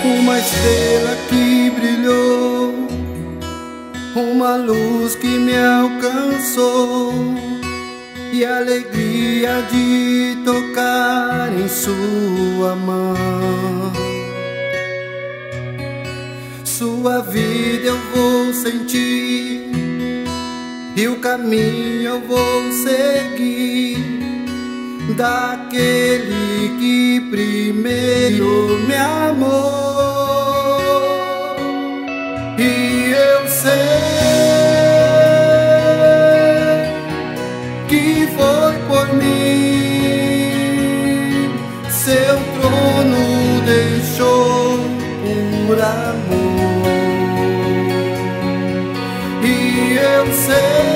Uma estrela que brilhou, uma luz que me alcançou, e a alegria de tocar em sua mão. Sua vida eu vou sentir, e o caminho eu vou seguir, daquele que primeiro me amou. E eu sei que foi por mim, seu trono deixou por amor. E eu sei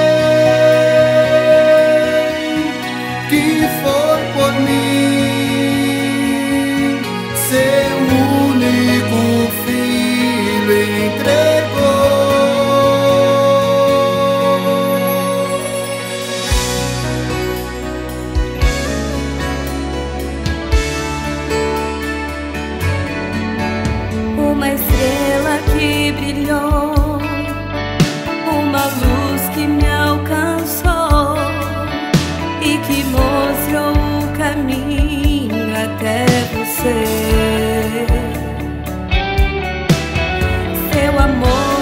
que foi por mim, seu único filho entregou. Uma estrela que brilhou, uma luz que me alcançou e que mostrou o caminho até você. Seu amor